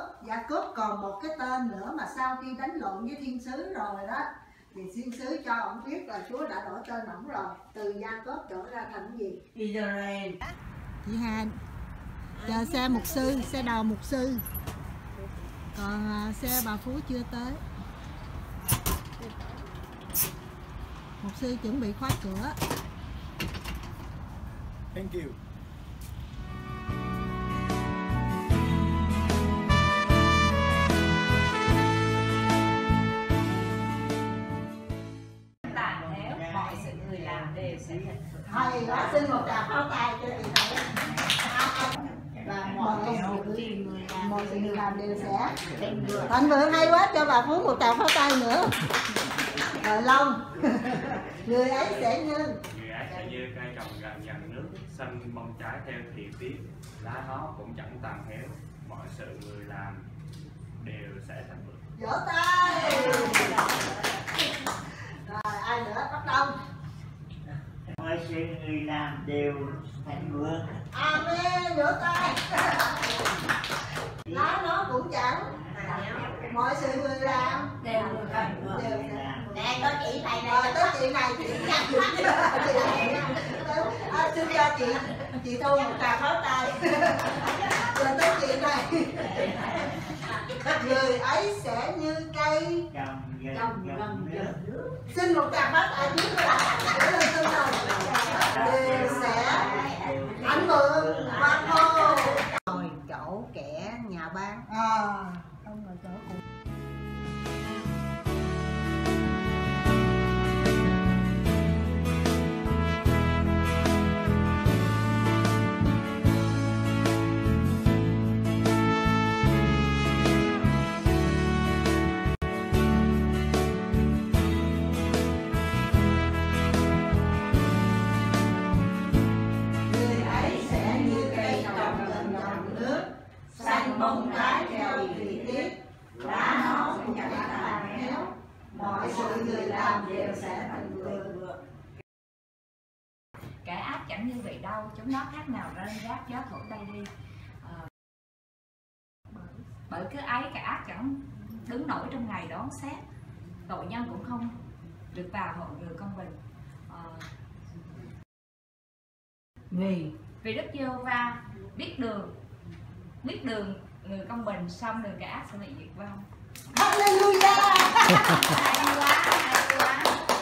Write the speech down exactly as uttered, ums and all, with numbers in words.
Gia Cốp còn một cái tên nữa mà sau khi đánh lộn với thiên sứ rồi đó thì thiên sứ cho ông biết là Chúa đã đổi tên ổng rồi, từ Gia Cốp đổi ra thành gì? Israel. Chị Hà chờ xe mục sư, xe đầu mục sư, còn uh, xe bà Phú chưa tới. Mục sư chuẩn bị khóa cửa. Thank you. Tàn héo, mọi sự người làm đều sẽ thành thực. Hay quá, xin một tràng pháo tay cho chị thấy. Và mọi sự mọi sự người làm đều sẽ thành vượng. Hay quá, cho bà Phú một tràng pháo tay nữa. Rồi Long, người ấy sẽ như người ấy sẽ như cây trồng gần dàn nước, xanh bông trái theo thị tiết, lá nó cũng chẳng tàn héo, mọi sự người làm đều sẽ thành vượng. vỗ tay. Rồi ai nữa, bắt đầu. Mọi sự người làm đều thành vượng. Amen, vỗ tay. Lá nó cũng chẳng, mọi sự người làm Đều thành vượng. đều Nè, có chị này rồi này. tới chị này chị à, xin cho chị chị Thu một tràng pháo tay. Rồi tới chị này, người ấy sẽ như cây Trồng gần Trồng dòng gần nước. nước. xin một tràng pháo tay trước là để lên xin rồi đều sẽ ảnh hưởng qua cô ngồi chỗ kẻ nhà ban à, không ngồi chỗ cùng. Bông trái theo thị tiết, lá nó cũng chẳng tàn héo, mọi sự người làm đều sẽ thành vượng. Kẻ ác chẳng như vậy đâu, chúng nó khác nào rên rác gió thổi bay đi. À, bởi, bởi cứ ấy kẻ ác chẳng đứng nổi trong ngày đón xét, tội nhân cũng không được vào hội người công bình. À, vì vì Đức Giê-hô-va biết đường biết đường người công bình, xong đường kẻ ác sẽ bị diệt vong. Hallelujah. Hay quá, hay quá.